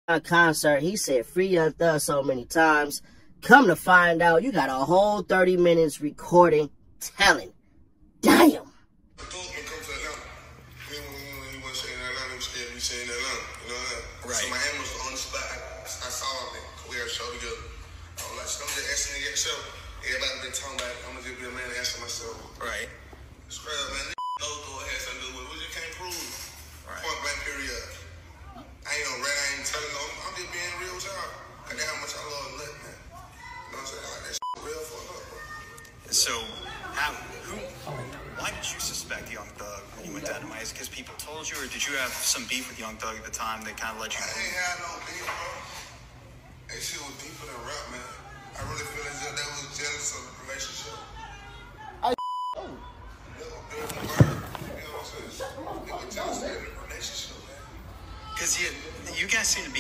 concert, he said free Young Thug so many times. Come to find out, you got a whole 30 minutes recording telling. Damn. Right. So my hand was on the spot. I saw him. We had a show together. I was like, I'm just asking to get a show. Everybody been talking about it. I'm gonna just be a man and answer myself. Right. It's crazy, man. No door has something to do with it. We just can't prove. Right. Point blank period. I ain't no rat. I ain't telling no. I'm just being real with y'all. Cause that's how much I love nut, man. You know what I'm saying? I like that shit real for up, bro. So, why did you suspect Young Thug when you went down to Miami? Is it because people told you, or did you have some beef with Young Thug at the time that kind of let you know? I ain't had no beef, bro. That shit was deeper than rap, man. I really feel as if they was jealous of the relationship. Because you guys seem to be